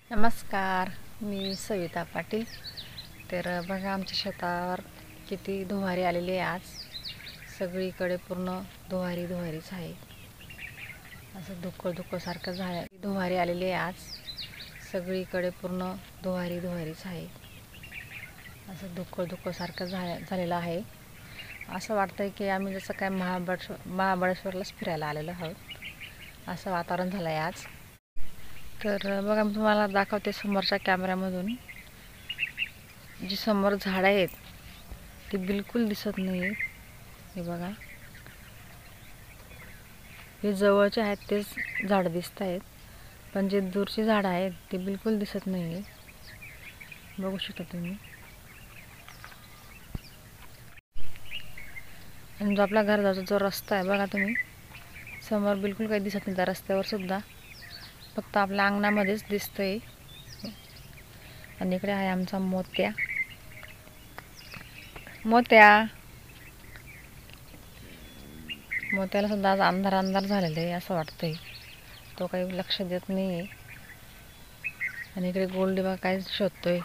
नमस्कार, मी सविता पाटील। तर बघा आमच्या शेतावर किती धुवारी आलेली आहे। आज सगळीकडे पूर्ण धुवारीच आहे। असं धुक्कं सारखं झालं, धुवारी आलेली आहे। आज सगळीकडे पूर्ण धुवारीच आहे। असं धुक्कं सारखं झालेलं आहे। असं वाटतंय की आम्ही जसं काय महाबळेश्वरलाच फिरायला आलेलो आहोत, असं वातावरण झालं आहे आज। तर बघा मी तुम्हाला दाखवते समोरच्या कॅमेऱ्यामधून। जी समोर झाडं आहेत ती बिलकुल दिसत नाही। हे बघा, हे जवळचे आहेत तेच झाडं दिसत आहेत, पण जे दूरची झाडं आहेत ती बिलकुल दिसत नाही। बघू शकता तुम्ही। आणि जो आपल्या घराचा जो रस्ता आहे बघा तुम्ही, समोर बिलकुल काही दिसत नाही। त्या रस्त्यावर सुद्धा फक्त आपल्या अंगणामध्येच दिसतंय। आणि इकडे आहे आमचा मोत्याला सुद्धा आज अंधार झालेलं आहे असं वाटतंय। तो काही लक्ष देत नाही आहे। आणि इकडे गोल्डी बघा काय शोधतोय।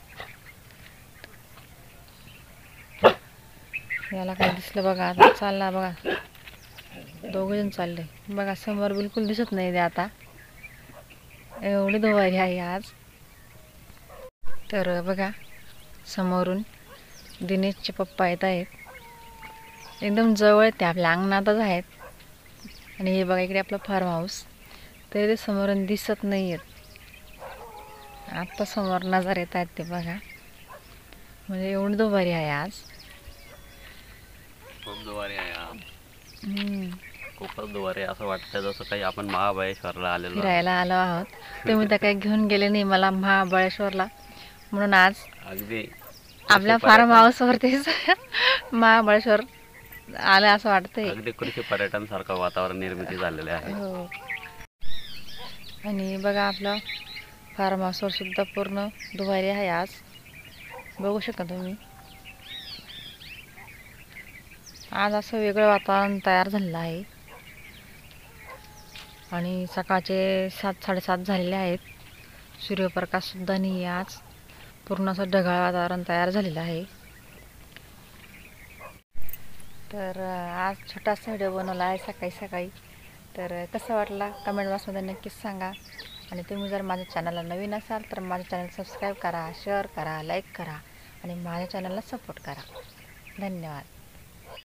याला काय दिसलं बघा, आता चालला बघा, दोघंजण चालले बघा। समोर बिलकुल दिसत नाही ते आता, एवढी धुवारी आहे आज। तर बघा समोरून दिनेशचे पप्पा येत आहेत, एकदम जवळ ते आपल्या अंगणातच आहेत। आणि हे बघा इकडे आपलं फार्म हाऊस, तरी ते समोरून दिसत नाही आहेत। आत्ता समोर नजर येत आहेत ते बघा, म्हणजे एवढी धुवारी आहे आज। खूप दुवारी आहे, खूपच दुवारी। असं वाटतं जसं काही आपण महाबळेश्वरला फिरायला आलो आहोत। तुम्ही तर काही घेऊन गेले नाही मला महाबळेश्वरला, म्हणून आज अगदी आपल्या फार्म हाऊस वरतीच महाबळेश्वर आलं असं वाटतंय। अगदी कृषी पर्यटन सारखं वातावरण निर्मिती झालेले आहे। हो। आणि बघा आपलं फार्म हाऊसवर सुद्धा पूर्ण धुवारी आहे आज, बघू शकता तुम्ही। आज असं वेगळं वातावरण तयार झालेलं आहे। आणि सकाळचे 7-7:30 झालेले आहेत। सूर्यप्रकाश सुद्धा नाही आहे आज, पूर्ण असं ढगाळ वातावरण तयार झालेलं आहे। तर आज छोटासा व्हिडिओ बनवला आहे सकाळी। तर कसं वाटला कमेंट बॉक्समध्ये नक्कीच सांगा। आणि तुम्ही जर माझ्या चॅनलला नवीन असाल तर माझ्या चॅनल सबस्क्राईब करा, शेअर करा, लाईक करा आणि माझ्या चॅनलला सपोर्ट करा। धन्यवाद।